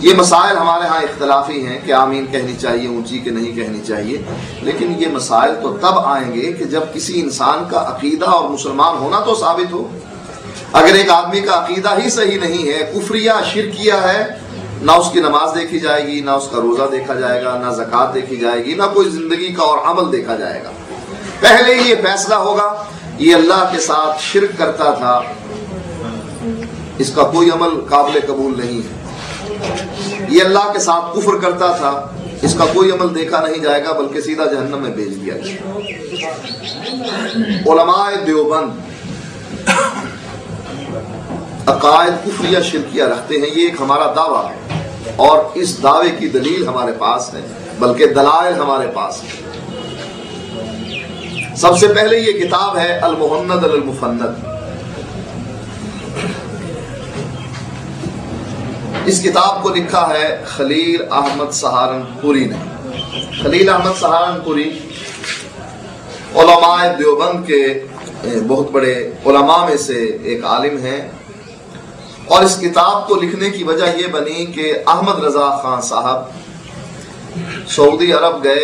ये मसाइल हमारे यहाँ इख्तलाफी हैं कि आमीन कहनी चाहिए ऊंची कि नहीं कहनी चाहिए, लेकिन ये मसाइल तो तब आएंगे कि जब किसी इंसान का अकीदा और मुसलमान होना तो साबित हो। अगर एक आदमी का अकीदा ही सही नहीं है, कुफरिया शिरकिया है, ना उसकी नमाज देखी जाएगी, ना उसका रोजा देखा जाएगा, ना ज़कात देखी जाएगी, ना कोई जिंदगी का और अमल देखा जाएगा। पहले ही ये फैसला होगा ये अल्लाह के साथ शिरक करता था, इसका कोई अमल काबिल कबूल नहीं है। ये अल्लाह के साथ कुफ्र करता था, इसका कोई अमल देखा नहीं जाएगा, बल्कि सीधा जहन्नम में भेज दिया जाएगा। उलमाए देवबंद अकायद कुफरिया शिरकिया रखते हैं, ये एक हमारा दावा है और इस दावे की दलील हमारे पास है, बल्कि दलाइल हमारे पास है। सबसे पहले ये किताब है अल मुहन्नद अल मुफन्नद। इस किताब को लिखा है खलील अहमद सहारनपुरी ने। खलील अहमद सहारनपुरी उलमाए देवबंद के बहुत बड़े उलमा में से एक आलिम हैं और इस किताब को लिखने की वजह यह बनी कि अहमद रजा खान साहब सऊदी अरब गए।